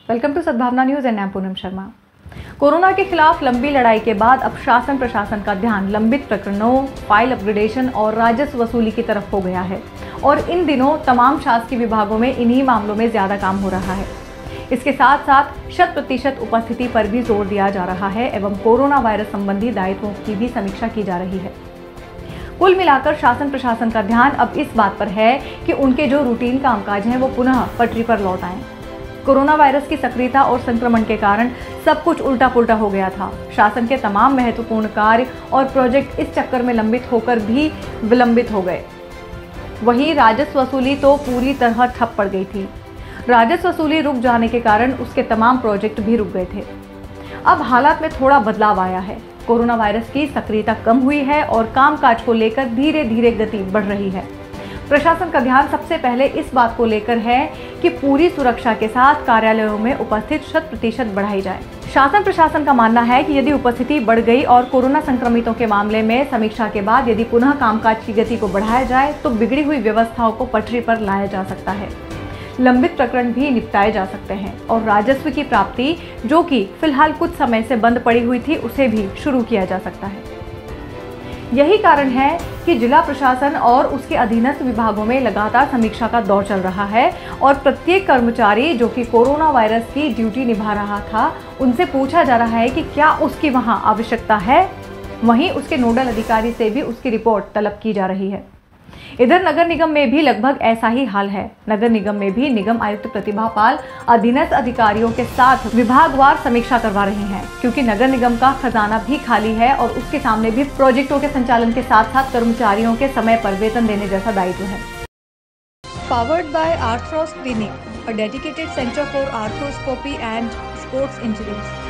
Welcome to Sadbhavna news and Poonam Sharma. Corona के खिलाफ लंबी लड़ाई के बाद अब शासन प्रशासन का ध्यान लंबित प्रकरणों, फाइल अपग्रेडेशन और राजस्व वसूली की तरफ हो गया है और इन दिनों तमाम शासकीय विभागों में इन्हीं मामलों में ज्यादा काम हो रहा है। इसके साथ साथ 100% उपस्थिति पर भी जोर दिया जा रहा है एवं कोरोना वायरस संबंधी दायित्वों की भी समीक्षा की जा रही है। कुल मिलाकर शासन प्रशासन का ध्यान अब इस बात पर है कि उनके जो रूटीन कामकाज हैं वो पुनः पटरी पर लौट आएं। कोरोना वायरस की सक्रियता और संक्रमण के कारण सब कुछ उल्टा पुल्टा हो गया था। शासन के तमाम महत्वपूर्ण कार्य और प्रोजेक्ट इस चक्कर में लंबित होकर भी विलंबित हो गए। वहीं राजस्व वसूली तो पूरी तरह ठप पड़ गई थी। राजस्व वसूली रुक जाने के कारण उसके तमाम प्रोजेक्ट भी रुक गए थे। अब हालात में थोड़ा बदलाव आया है। कोरोना वायरस की सक्रियता कम हुई है और कामकाज को लेकर धीरे धीरे गति बढ़ रही है। प्रशासन का ध्यान सबसे पहले इस बात को लेकर है कि पूरी सुरक्षा के साथ कार्यालयों में उपस्थित 100% बढ़ाई जाए। शासन प्रशासन का मानना है कि यदि उपस्थिति बढ़ गई और कोरोना संक्रमितों के मामले में समीक्षा के बाद यदि पुनः कामकाज की गति को बढ़ाया जाए तो बिगड़ी हुई व्यवस्थाओं को पटरी पर लाया जा सकता है, लंबित प्रकरण भी निपटाए जा सकते हैं और राजस्व की प्राप्ति जो कि फिलहाल कुछ समय से बंद पड़ी हुई थी उसे भी शुरू किया जा सकता है। यही कारण है कि जिला प्रशासन और उसके अधीनस्थ विभागों में लगातार समीक्षा का दौर चल रहा है और प्रत्येक कर्मचारी जो कि कोरोना वायरस की ड्यूटी निभा रहा था उनसे पूछा जा रहा है कि क्या उसकी वहां आवश्यकता है। वहीं उसके नोडल अधिकारी से भी उसकी रिपोर्ट तलब की जा रही है। इधर नगर निगम में भी लगभग ऐसा ही हाल है। नगर निगम में भी निगम आयुक्त प्रतिभा पाल अधीनस्थ अधिकारियों के साथ विभागवार समीक्षा करवा रहे हैं, क्योंकि नगर निगम का खजाना भी खाली है और उसके सामने भी प्रोजेक्टों के संचालन के साथ साथ कर्मचारियों के समय पर वेतन देने जैसा दायित्व है। Powered by Arthros Clinic, a dedicated center for arthroscopy and sports injuries.